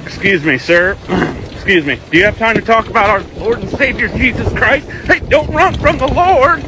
Excuse me, sir. Excuse me. Do you have time to talk about our Lord and Savior Jesus Christ? Hey, don't run from the Lord.